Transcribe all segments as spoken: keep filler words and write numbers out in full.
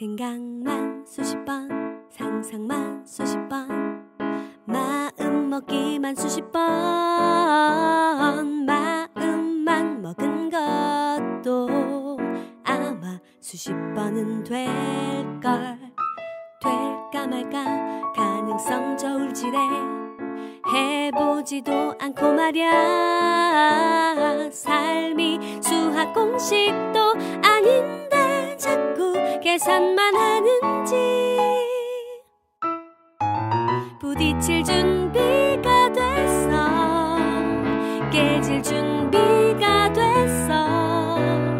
생각만 수십 번, 상상만 수십 번, 마음 먹기만 수십 번, 마음만 먹은 것도 아마 수십 번은 될걸. 될까 말까 가능성 저울질해 해보지도 않고 말야. 삶이 수학 공식도 아닌데 자꾸 계산만 하는지. 부딪힐 준비가 됐어, 깨질 준비가 됐어.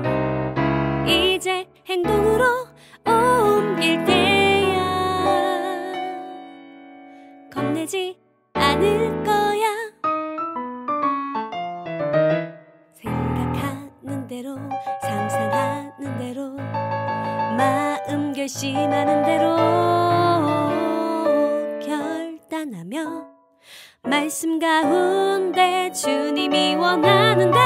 이제 행동으로 옮길 때야. 겁내지 않을 거야. 생각하는 대로, 상상하는 대로, 마음 결심하는 대로 결단하며 말씀 가운데 주님이 원하는 대로